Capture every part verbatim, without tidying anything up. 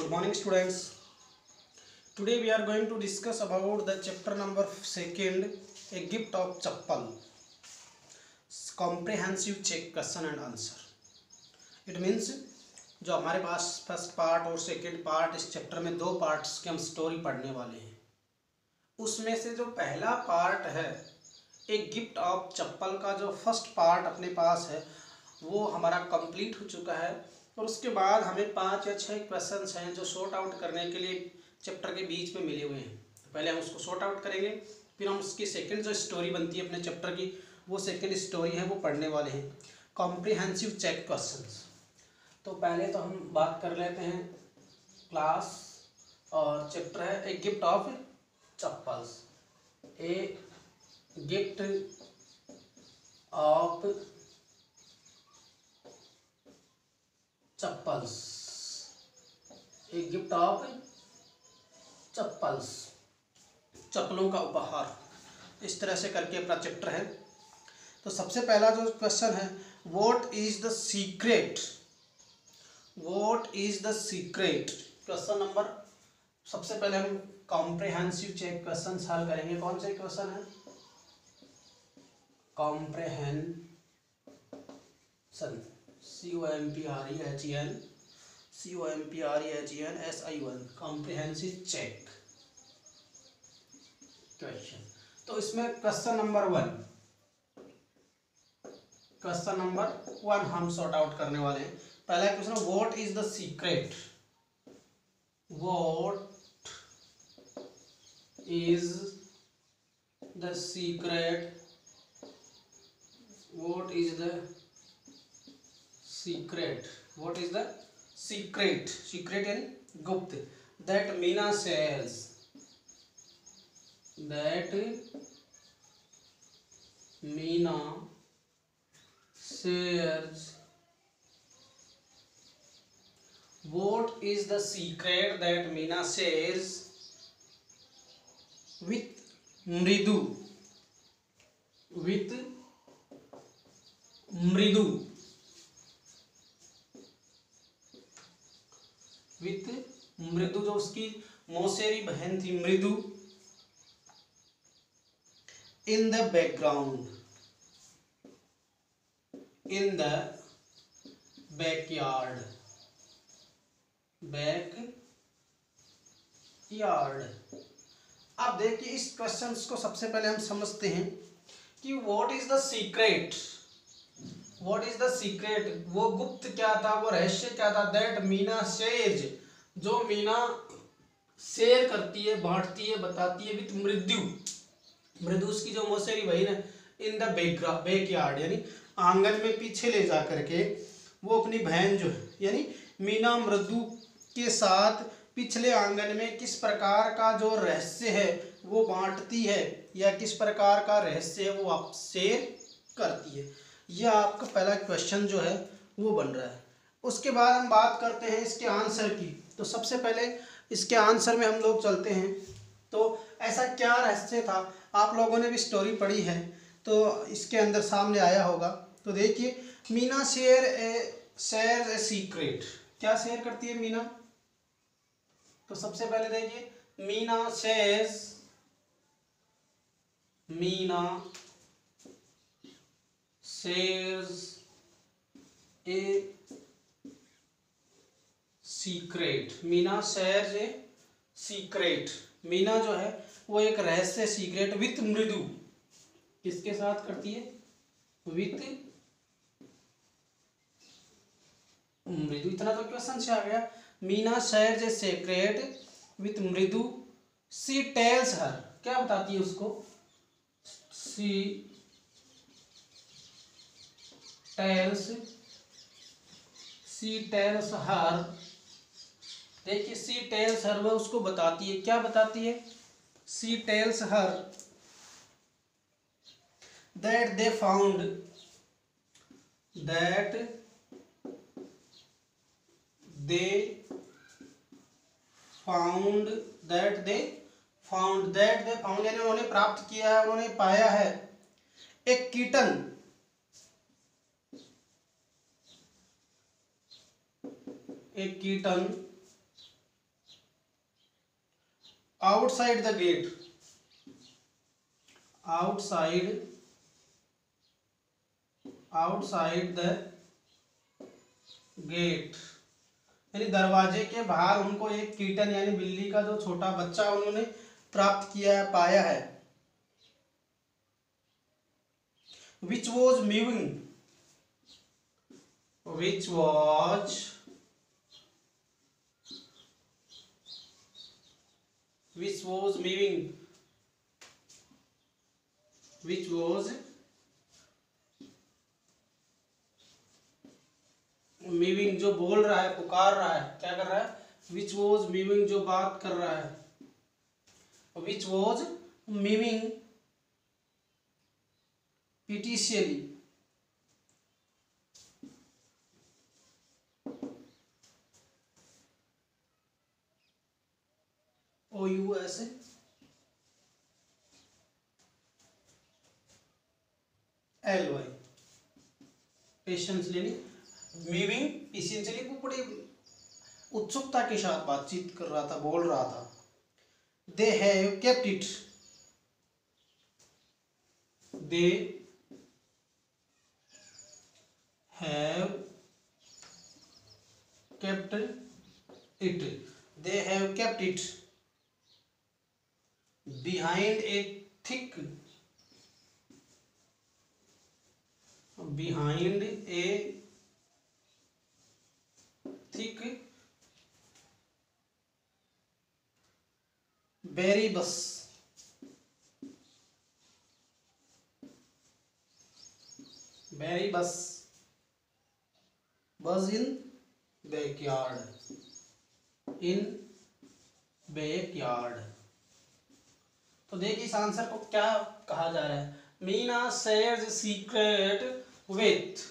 Good morning, students. Today we are going to discuss about the chapter number second, a gift of chappal. Comprehensive check question and answer. It means जो हमारे पास first part और second part, इस chapter में दो parts की हम story पढ़ने वाले हैं। उसमें से जो पहला पार्ट है एक गिफ्ट ऑफ चप्पल का, जो फर्स्ट पार्ट अपने पास है वो हमारा कंप्लीट हो चुका है। और उसके बाद हमें पाँच या छः क्वेश्चंस हैं जो सॉर्ट आउट करने के लिए चैप्टर के बीच में मिले हुए हैं। तो पहले हम उसको सॉर्ट आउट करेंगे, फिर हम उसकी सेकंड जो स्टोरी बनती है अपने चैप्टर की, वो सेकंड स्टोरी है वो पढ़ने वाले हैं, कॉम्प्रिहेंसिव चेक क्वेश्चंस। तो पहले तो हम बात कर लेते हैं क्लास और चैप्टर है a gift of chappals. A gift of chappals, a gift of chappals, चप्पलों का उपहार, इस तरह से करके अपना चैप्टर है। तो सबसे पहला जो क्वेश्चन है, what is the secret, what is the secret, question number, सबसे पहले हम कॉम्प्रिहेंसिव चेक क्वेश्चन हल करेंगे। कौन से क्वेश्चन है? Comprehension, C O M P R E H E N, C O M P R E H E N S I O N, comprehensive check question. तो इसमें question number one, question number one हम sort out करने वाले हैं। पहला question, what is the secret, what is the secret, what is the secret, what is the secret, secret यानी गुप्त, that Meena sells, that Meena shares, what is the secret that Meena shares with Mridu, with Mridu, with मृदु, जो उसकी मौसेरी बहन थी मृदु, in the background, in the backyard, back yard. अब देखिए इस क्वेश्चन को सबसे पहले हम समझते हैं कि what is the secret, what is the secret, वो गुप्त क्या था, वो रहस्य क्या था, दैट मीना शेयर्स, जो मीना शेयर करती है, बांटती है, बताती है, विद मृदु, मृदु उसकी जो मौसेरी बहन है, इन द बैकग्राउंड, बैकयार्ड यानी आंगन में पीछे ले जा करके वो अपनी बहन जो है यानी मीना मृदु के साथ पिछले आंगन में किस प्रकार का जो रहस्य है वो बांटती है, या किस प्रकार का रहस्य है वो आप शेयर करती है। यह आपका पहला क्वेश्चन जो है वो बन रहा है। उसके बाद हम बात करते हैं इसके आंसर की। तो सबसे पहले इसके आंसर में हम लोग चलते हैं। तो ऐसा क्या रहस्य था, आप लोगों ने भी स्टोरी पढ़ी है तो इसके अंदर सामने आया होगा। तो देखिए, Meena share a share a secret, क्या शेयर करती है मीना? तो सबसे पहले देखिए, Meena shares, Meena shares a secret, Meena shares a secret, Meena जो है वो एक रहस्य सीक्रेट विथ मृदु, किसके साथ करती है? विथ मृदु। इतना तो क्वेश्चन से आ गया। Meena shares a secret with Mridu, she tells हर, क्या बताती है उसको? सी टेल्स, सी टेल्स हर, देखिए सी टेल्स हर, वह उसको बताती है, क्या बताती है? She tells her that they found, that they found, that they found, that they found यानी उन्होंने प्राप्त किया है, उन्होंने पाया है, एक कीटन, एक kitten outside the gate, outside outside the gate, यानी दरवाजे के बाहर उनको एक कीटन यानी बिल्ली का जो छोटा बच्चा उन्होंने प्राप्त किया है, पाया है। Which was moving, which was which was moving which was moving, जो बोल रहा है, पुकार रहा है, क्या कर रहा है, विच वॉज मूविंग, जो बात कर रहा है, which was moving piteously, O U S L Y, patiently, moving patiently, वो बड़ी उत्सुकता के साथ बातचीत कर रहा था, बोल रहा था। They have kept it, they have kept it, they have kept it behind a thick, behind a thick berry bush, berry bush bush in backyard, in backyard. तो देखिए इस आंसर को क्या कहा जा रहा है, Meena shares secret with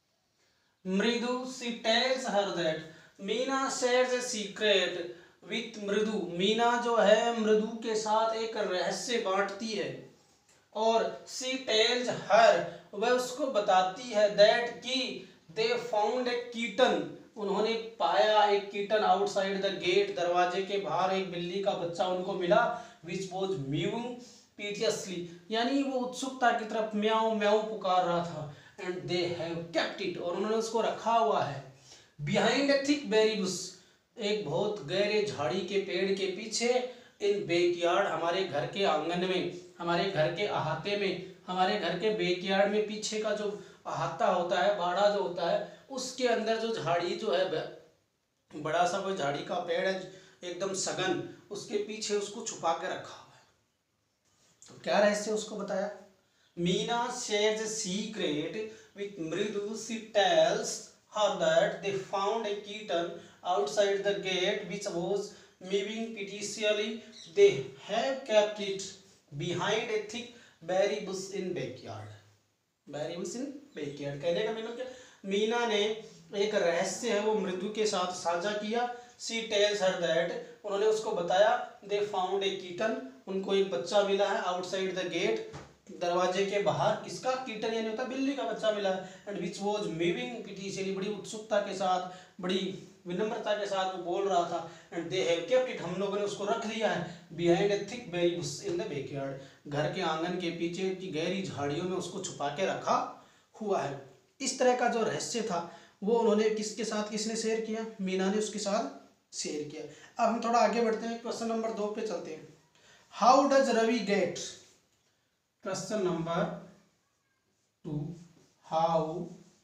Mridu, she tells her that, Meena shares a secret with Mridu, Meena जो है मृदु के साथ एक रहस्य बांटती है, और शी टेल्स हर, वह उसको बताती है, दैट की दे फाउंड ए कीटन, उन्होंने पाया एक कीटन आउटसाइड द गेट, दरवाजे के बाहर एक बिल्ली का बच्चा उनको मिला, विच वॉज म्यूइंग पीटियसली, यानी वो उत्सुकता की तरफ म्याऊ म्याऊ पुकार रहा था, and they have kept it, और उन्होंने उसको रखा हुआ है, behind a thick berry bush, एक बहुत गहरे झाड़ी के पेड़ के पीछे, इन बैकयार्ड, हमारे घर के आंगन में, हमारे घर के अहाते में, हमारे घर के बैकयार्ड में पीछे का जो अहाता होता है, बाड़ा जो होता है, उसके अंदर जो झाड़ी जो है, बड़ा सा कोई झाड़ी का पेड़ है एकदम सघन, उसके पीछे उसको छुपा के रखा हुआ है। तो क्या रहस्य उसको बताया, Meena shares secret with Mridu, she tells her that they found a kitten outside the gate which was moving piteously, they have kept it behind a thick berry bush in backyard, berry bush in backyard, कहने का मतलब क्या, मीना ने एक रहस्य है वो मृदु के साथ साझा किया, she tells her that, उन्होंने उसको बताया, they found a kitten, उनको एक बच्चा मिला है outside the gate, दरवाजे के बाहर, किसका, कीटन यानी होता बिल्ली का बच्चा मिला, and which was moving piteously, बड़ी उत्सुकता के साथ, बड़ी विनम्रता के साथ वो बोल रहा था, and they have kept it, हम लोगों ने उसको रख लिया है, behind a thick berry bush in the backyard, घर के आंगन के पीछे की गहरी झाड़ियों में उसको छुपा के रखा हुआ है। इस तरह का जो रहस्य था वो उन्होंने किसके साथ, किसने शेयर किया, मीना ने उसके साथ शेयर किया। अब हम थोड़ा आगे बढ़ते हैं, क्वेश्चन नंबर दो पे चलते हैं। How does Ravi get, question number two, how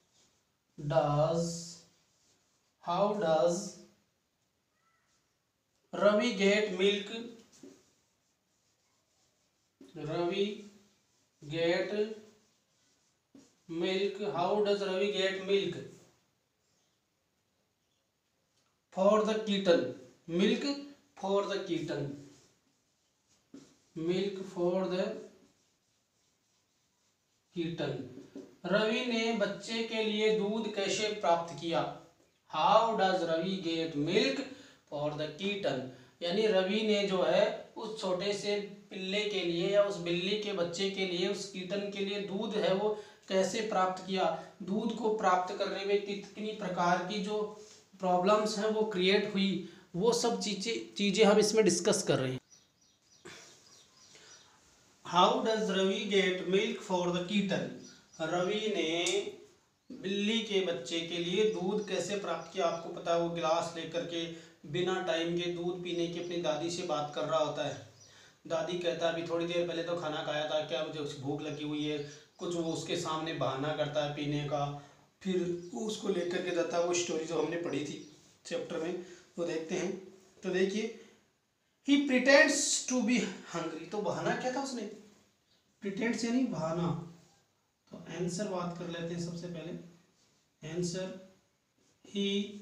does how does Ravi get milk, Ravi get milk, how does Ravi get milk for the kitten, milk for the kitten, milk for the kitten, Ravi ने बच्चे के लिए दूध कैसे प्राप्त किया, how does Ravi get milk for the kitten, यानी रवि ने जो है उस छोटे से पिल्ले के लिए या उस बिल्ली के बच्चे के लिए, उस कीटन के लिए दूध है वो कैसे प्राप्त किया, दूध को प्राप्त करने में कितनी प्रकार की जो प्रॉब्लम्स हैं वो क्रिएट हुई, वो सब चीज़ें चीज़ें हम इसमें डिस्कस कर रहे हैं। How does Ravi get milk for the kitten. Ravi ने बिल्ली के बच्चे के लिए दूध कैसे प्राप्त किया। आपको पता है वो गिलास लेकर के बिना टाइम के दूध पीने की अपनी दादी से बात कर रहा होता है। दादी कहता है अभी थोड़ी देर पहले तो खाना खाया था, क्या मुझे भूख लगी हुई है, कुछ वो उसके सामने बहाना करता है पीने का, फिर वो उसको लेकर के जाता है। वो स्टोरी जो हमने पढ़ी थी चैप्टर में वो देखते हैं। तो देखिए he pretends to be hungry, तो बहाना क्या था उसने, प्रिटेंड्स यानी बहाना। तो आंसर बात कर लेते हैं सबसे पहले। आंसर ही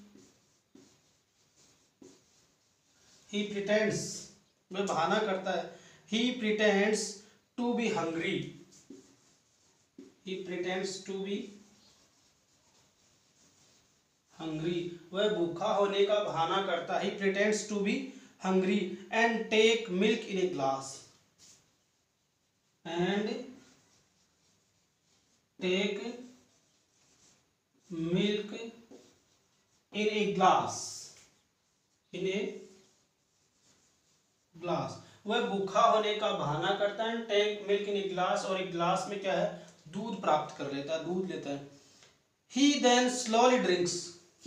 ही प्रिटेंड्स, वह बहाना करता है। He pretends to be hungry, he pretends to be hungry, वह भूखा होने का बहाना करता है। He pretends to be hungry and take milk in a glass and take milk in a glass in a glass, वह भूखा होने का बहाना करता है। Take milk in a glass, और एक ग्लास में क्या है, दूध प्राप्त कर लेता है, दूध लेता है। He then slowly drinks,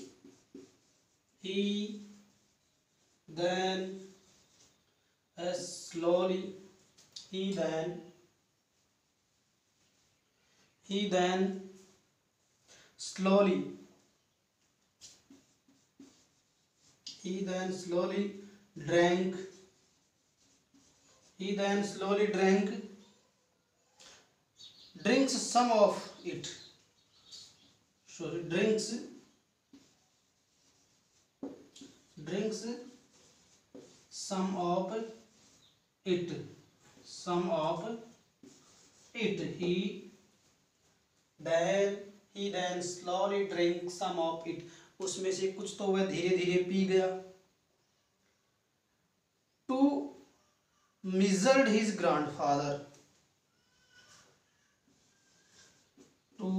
he then as slowly he then he then slowly he then slowly drank he then slowly drank drinks some of it sorry drinks drinks some of it some of it he then he then slowly drank some of it, उसमें से कुछ तो वह धीरे धीरे P गया। to measured his grandfather, to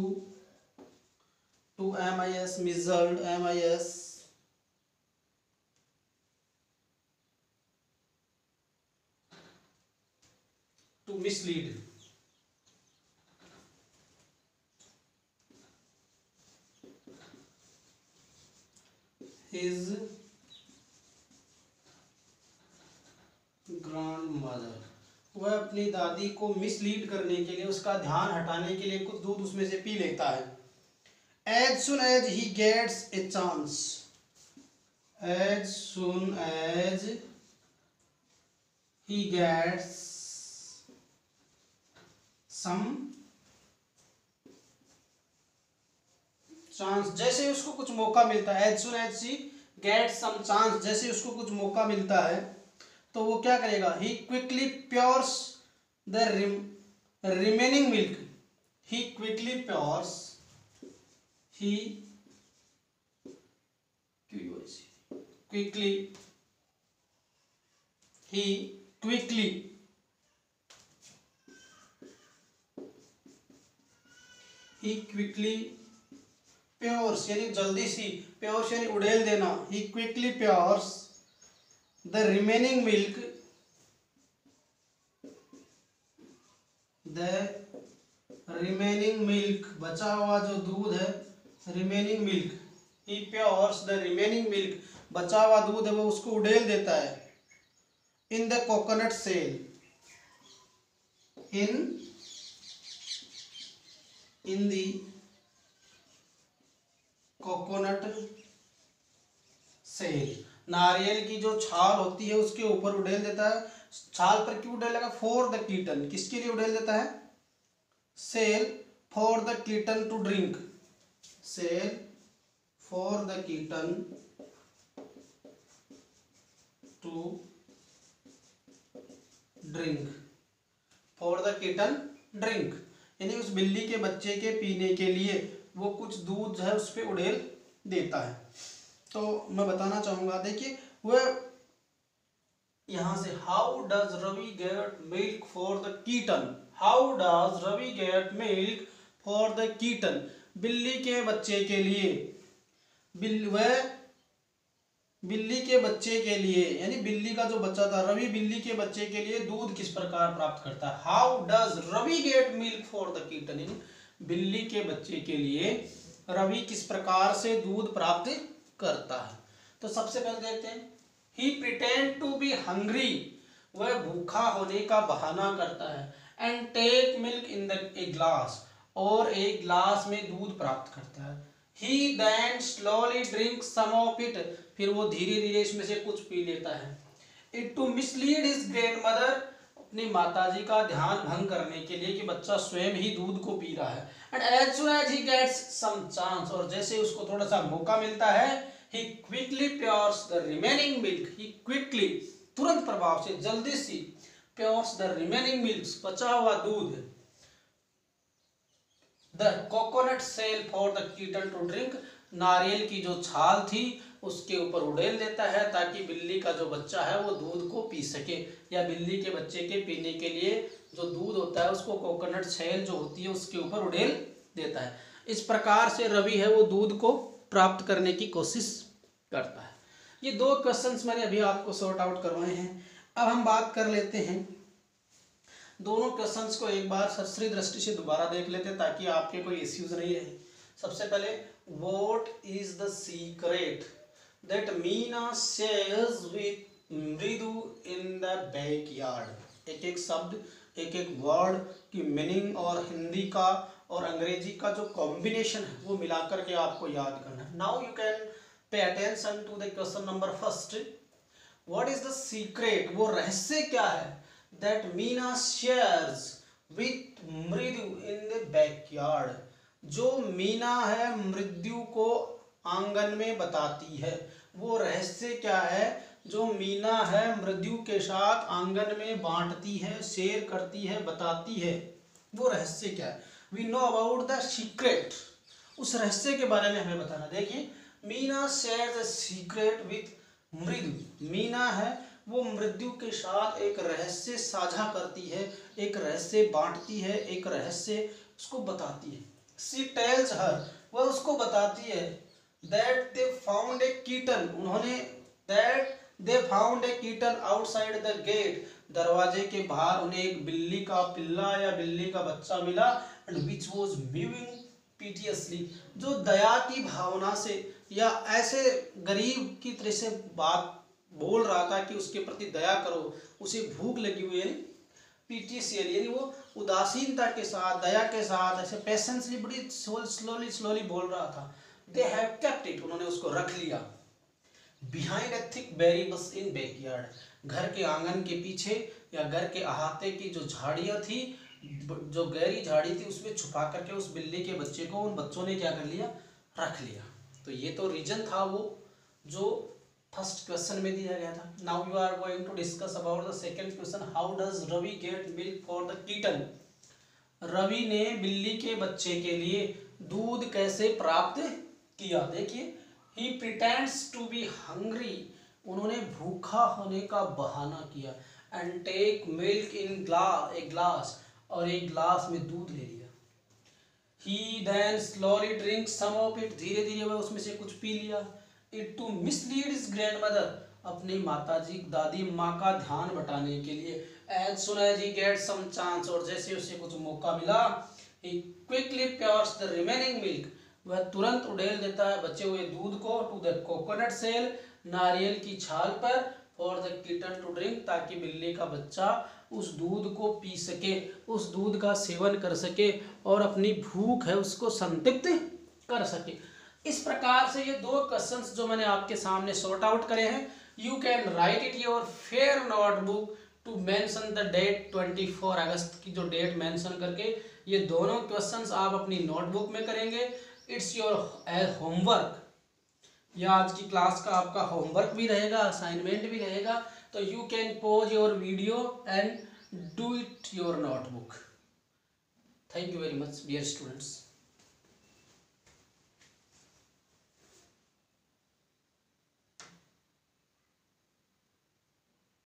to mis measured mis to mislead, his grandmother, वह अपनी दादी को मिसलीड करने के लिए, उसका ध्यान हटाने के लिए कुछ दूध उसमें से पी लेता है। as soon as he gets a chance, as soon as he gets some chance, जैसे उसको कुछ मौका मिलता है। as soon as he gets some chance, जैसे उसको कुछ मौका मिलता है तो वो क्या करेगा, he quickly pours the remaining milk, he quickly pours he quickly he quickly he quickly pours यानी जल्दी सी, pours यानी उड़ेल देना। he quickly pours the remaining milk the remaining milk बचा हुआ जो दूध है, remaining milk he pours the remaining milk, बचा हुआ दूध है वो उसको उड़ेल देता है। in the coconut shell, in in the coconut shell, नारियल की जो छाल होती है उसके ऊपर उड़ेल देता है। छाल पर क्यों उड़ेलेगा, फॉर द कीटन, किसके लिए उड़ेल देता है, shell for the kitten to drink, shell for the kitten to drink, for the kitten drink यानी उस बिल्ली के बच्चे के पीने के लिए वो कुछ दूध जो है उस पर उड़ेल देता है। तो मैं बताना चाहूंगा, देखिए वह यहां से how does Ravi get milk for the kitten, how does Ravi get milk for the kitten, बिल्ली के बच्चे के लिए बिल वह बिल्ली के बच्चे के लिए, यानी बिल्ली का जो बच्चा था रवि, बिल्ली के बच्चे के लिए दूध किस प्रकार प्राप्त करता है। How does Ravi get milk for the kitten, यानी बिल्ली के बच्चे के लिए रवि किस प्रकार से दूध प्राप्त करता है। तो सबसे पहले देखते हैं, he pretend to be hungry, वह भूखा होने का बहाना करता है, and take milk in the a glass, और एक ग्लास में दूध प्राप्त करता है। He then slowly drinks some of it, फिर वो धीरे धीरे इसमें से कुछ पी लेता है। It to mislead his grandmother, अपनी माताजी का ध्यान भंग करने के लिए कि बच्चा स्वयं ही दूध को पी रहा है। And as soon as he gets some chance, और जैसे उसको थोड़ा सा मौका मिलता है, he quickly pours the remaining milk, he quickly, तुरंत प्रभाव से, जल्दी सी, pours the remaining milk, बचा हुआ दूध, the coconut shell for the kitten to drink, नारियल की जो छाल थी उसके ऊपर उड़ेल देता है ताकि बिल्ली का जो बच्चा है वो दूध को पी सके, या बिल्ली के बच्चे के पीने के लिए जो दूध होता है उसको कोकोनट सेल जो होती है उसके ऊपर उड़ेल देता है। इस प्रकार से रवि है वो दूध को प्राप्त करने की कोशिश करता है। ये दो क्वेश्चंस मैंने अभी आपको सॉर्ट आउट करवाए हैं। अब हम बात कर लेते हैं, दोनों क्वेश्चंस को एक बार सरसरी दृष्टि से दोबारा देख लेते हैं ताकि आपके कोई इश्यूज नहीं रहे। सबसे पहले, what is the secret that Meena shares with Mridu in the backyard. एक एक शब्द, एक एक वर्ड की मीनिंग और हिंदी का और अंग्रेजी का जो कॉम्बिनेशन है वो मिलाकर के आपको याद करना है। Now you can pay attention to the question number first, what is the secret, वो रहस्य क्या है, that Meena shares with मृदु in the backyard, जो मीना है मृत्यु को आंगन में बताती है। वो रहस्य क्या है जो मीना है मृत्यु के साथ आंगन में बांटती है, शेयर करती है, बताती है, वो रहस्य क्या है। We know about the secret, उस रहस्य के बारे में हमें बताना। देखिए, Meena shares a secret with Mridu, Meena है वो मृत्यु के साथ एक रहस्य साझा करती है, एक रहस्य बांटती है, एक रहस्य उसको बताती है। शी टेल्स हर, वह उसको बताती है, that they found a kitten, उन्होंने, that they found a kitten outside the gate, दरवाजे के बाहर उन्हें एक बिल्ली का पिल्ला या बिल्ली का बच्चा मिला, and which was mewing piteously, जो दया की भावना से या ऐसे गरीब की तरह से बात बोल रहा था कि उसके प्रति दया करो, उसे भूख लगी हुई है, पीटीसीएल यानी वो उदासीनता के साथ, दया के साथ, ऐसे पेशेंसली, बड़ी स्लोली स्लोली बोल रहा था। दे हैव केप्ट इट, उन्होंने उसको रख लिया, बिहाइंड ए थिक बेरी बस इन बैकयार्ड, घर के आंगन के पीछे या घर के अहाते की जो झाड़ियाँ थी, जो गहरी झाड़ी थी, उसमें छुपा करके उस बिल्ली के बच्चे को उन बच्चों ने क्या कर लिया, रख लिया। तो ये तो रीजन था वो जो फर्स्ट क्वेश्चन में दिया गया था। Now you are going to discuss about the second question, how does Ravi get milk for the kitten. Ravi ने बिल्ली के बच्चे के लिए दूध कैसे प्राप्त किया। देखिए, he pretends to be hungry, उन्होंने भूखा होने का बहाना किया, and take milk in glass, एक ग्लास, और एक ग्लास में दूध ले लिया। He then slowly drink some of it, धीरे धीरे वह उसमें से कुछ पी लिया। It to mislead his grandmother, अपनी माताजी दादी माँ का ध्यान बटाने के लिए। As soon as he get some chance, और जैसे उसे कुछ मौका मिला, he quickly pours the remaining milk, वह तुरंत उड़ेल देता है बचे हुए दूध को, टू द कोकोनट सेल, नारियल की छाल पर, for the kitten to drink, ताकि बिल्ली का बच्चा उस दूध को पी सके, उस दूध का सेवन कर सके और अपनी भूख है उसको संतृप्त कर सके। इस प्रकार से ये दो क्वेश्चंस जो मैंने आपके सामने सॉर्ट आउट करे हैं, you can write it your fair notebook to mention the date चौबीस अगस्त की जो डेट मेंशन करके ये दोनों क्वेश्चंस आप अपनी नोटबुक में करेंगे। इट्स योर होमवर्क, या आज की क्लास का आपका होमवर्क भी रहेगा, असाइनमेंट भी रहेगा। तो you can pause your video and do it your notebook. Thank you very much dear students.